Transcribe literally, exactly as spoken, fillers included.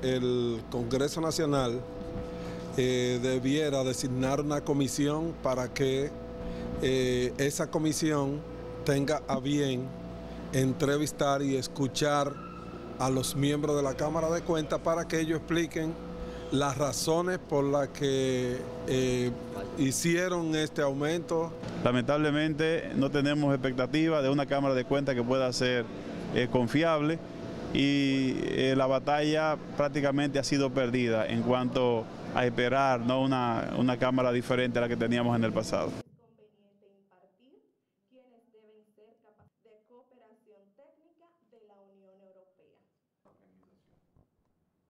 el Congreso Nacional eh, debiera designar una comisión para que eh, esa comisión tenga a bien entrevistar y escuchar a los miembros de la Cámara de Cuentas para que ellos expliquen las razones por las que eh, hicieron este aumento. Lamentablemente no tenemos expectativa de una Cámara de Cuentas que pueda ser eh, confiable y eh, la batalla prácticamente ha sido perdida en cuanto a esperar, ¿no?, una, una Cámara diferente a la que teníamos en el pasado.